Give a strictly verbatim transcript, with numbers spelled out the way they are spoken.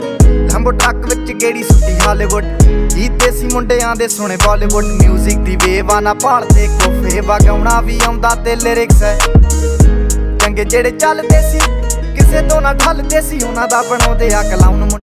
लंबो ट्रक विच गेड़ी सुट्टी हालीवुड गीत देसी मुंडियां दे सुने बॉलीवुड म्यूजिक दी वेव ना भालदे कोफे वगाउणा भी आउंदा ते लिरिक्स है चंगे जेड़े चलदे सी किसे तो ना ठलदे सी उन्हां दा बनाउंदे आ कलाउन।